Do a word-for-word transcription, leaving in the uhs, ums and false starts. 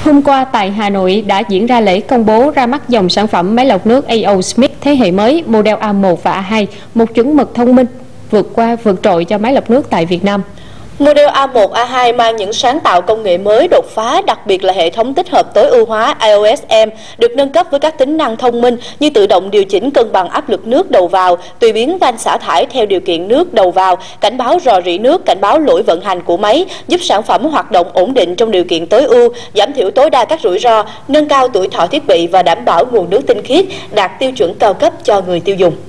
Hôm qua tại Hà Nội đã diễn ra lễ công bố ra mắt dòng sản phẩm máy lọc nước a o Smith thế hệ mới model A một và A hai, một chuẩn mực thông minh vượt qua vượt trội cho máy lọc nước tại Việt Nam. Model A một, A hai mang những sáng tạo công nghệ mới đột phá, đặc biệt là hệ thống tích hợp tối ưu hóa i o ét M được nâng cấp với các tính năng thông minh như tự động điều chỉnh cân bằng áp lực nước đầu vào, tùy biến van xả thải theo điều kiện nước đầu vào, cảnh báo rò rỉ nước, cảnh báo lỗi vận hành của máy, giúp sản phẩm hoạt động ổn định trong điều kiện tối ưu, giảm thiểu tối đa các rủi ro, nâng cao tuổi thọ thiết bị và đảm bảo nguồn nước tinh khiết đạt tiêu chuẩn cao cấp cho người tiêu dùng.